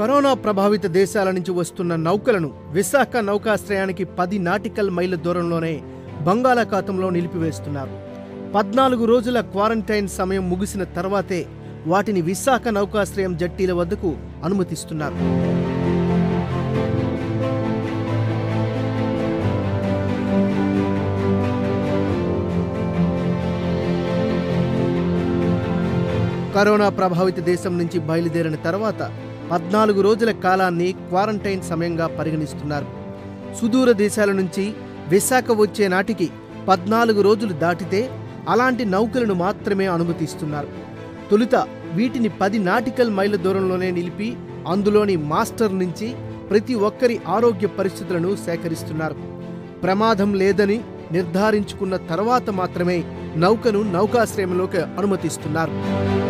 Corona ప్రభావిత దేశాల నుంచి వస్తున్న నౌకలను విశాఖ నౌకాశ్రయానికి 10 నాటికల్ మైళ్ళ దూరంలోనే బంగాళాఖాతంలో నిలిపివేస్తున్నారు. 14 రోజుల క్వారంటైన్ సమయం ముగిసిన తర్వాతే వాటిని విశాఖ నౌకాశ్రయం జట్టీల వద్దకు అనుమతిస్తున్నారు. కరోనా ప్రభావిత దేశం నుంచి బయలుదేరిన తర్వాత 14 రోజుల కాలాన్ని క్వారంటైన్ సమయంగా పరిగణిస్తున్నారు. సుదూర దేశాల నుంచి విశాఖ వచ్చే నాటికి 14 రోజులు దాటితే అలాంటి నౌకలను మాత్రమే అనుమతిస్తున్నారు. తొలుత వీటిని 10 నాటికల్ మైళ్ళ దూరంలోనే నిలిపి అందులోని మాస్టర్ నుంచి ప్రతి ఒక్కరి ఆరోగ్య పరిస్థితులను సేకరిస్తున్నారు. ప్రమాదం లేదని నిర్ధారించుకున్న తర్వాత మాత్రమే నౌకను నౌకాశ్రయంలోకి అనుమతిస్తున్నారు.